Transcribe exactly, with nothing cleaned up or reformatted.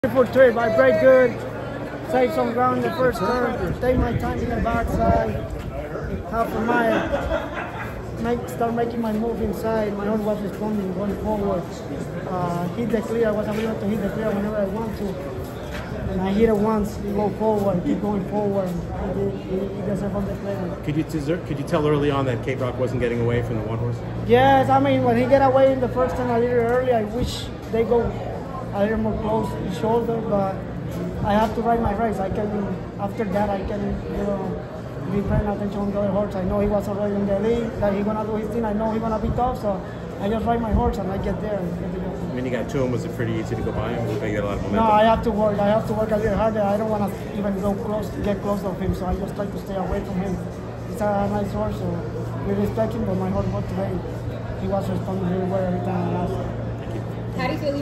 Forte, I break good, save some ground in the first turn, take my time in the backside, half a mile, make, start making my move inside. My horse was responding, going forward. Uh, hit the clear, I was able to hit the clear whenever I want to. And I hit it once, you go forward, keep going forward. He, he, he deserved on the play. Could you, could you tell early on that Cape Rock wasn't getting away from the one horse? Yes, I mean, when he get away in the first turn a little early, I wish they go a little more close to the shoulder, but I have to ride my race. I can, after that, I can, you know, be paying attention on the other horse. I know he was already in the lead, that he's gonna do his thing. I know he's gonna be tough, so I just ride my horse and I get there. And get the I mean, you got to him. Was it pretty easy to go by him? You got a lot of momentum. No, I have to work. I have to work a little harder. I don't want to even go close, get close to him. So I just try to stay away from him. He's a nice horse, so we respect him. But my horse, what today, he was responding really well every time I asked. How do you feel?